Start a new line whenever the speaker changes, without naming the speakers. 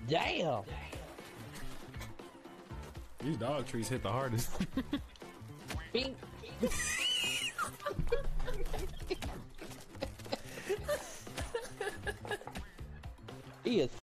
Damn.
These dog trees hit the hardest.
Bing. He is